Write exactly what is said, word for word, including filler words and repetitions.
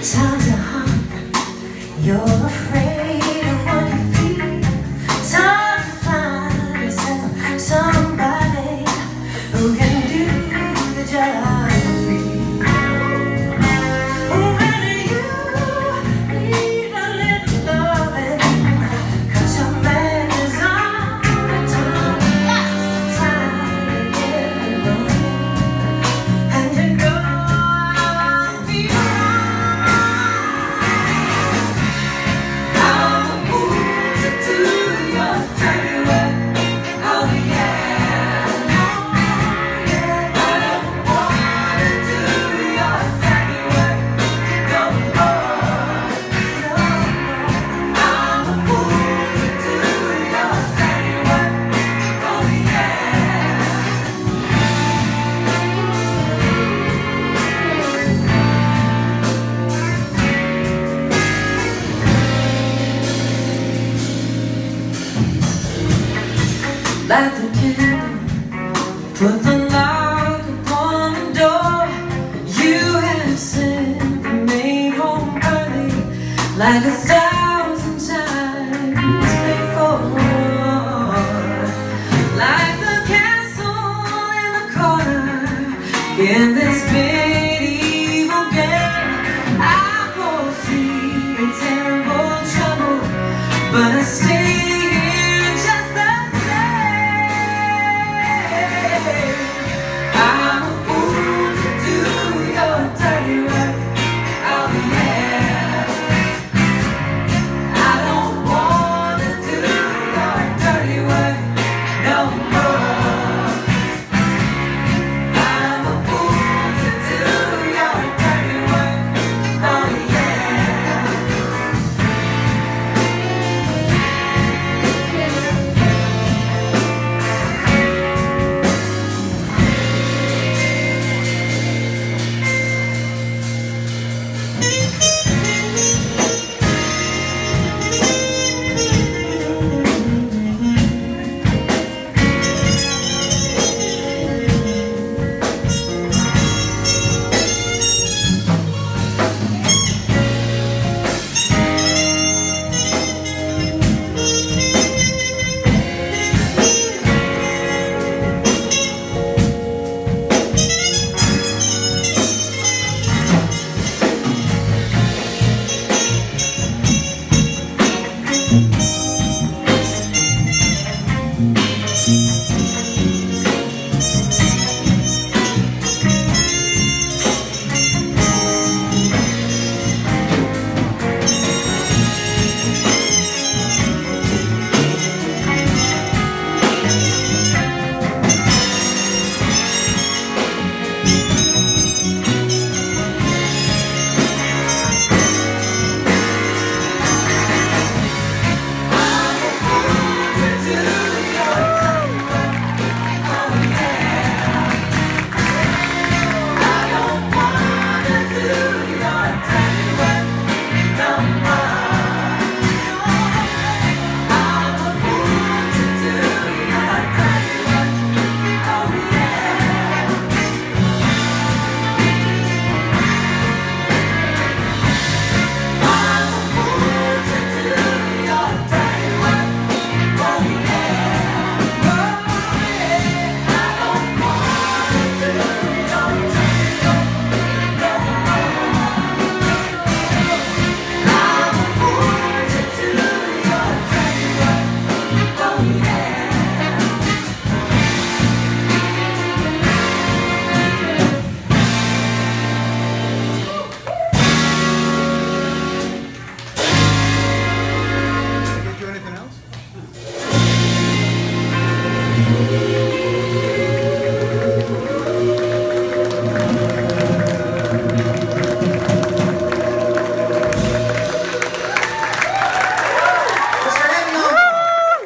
Time to hunt. You're afraid of what you feel. Time to find yourself somebody who can do the job for you. When you need a little loving, 'cause your man is on the tongue. That's the time to get alone. And you know I'll be light the candle, put the lock upon the door. You have sent the maid home early, like a thousand times before. Like the castle in the corner in this medieval game, I foresee a terrible trouble, but I stay here just the I'm a fool to do your dirty work. Oh yeah, I don't want to do your dirty work no more. I'm a fool to do your dirty work. Oh yeah. Thank you.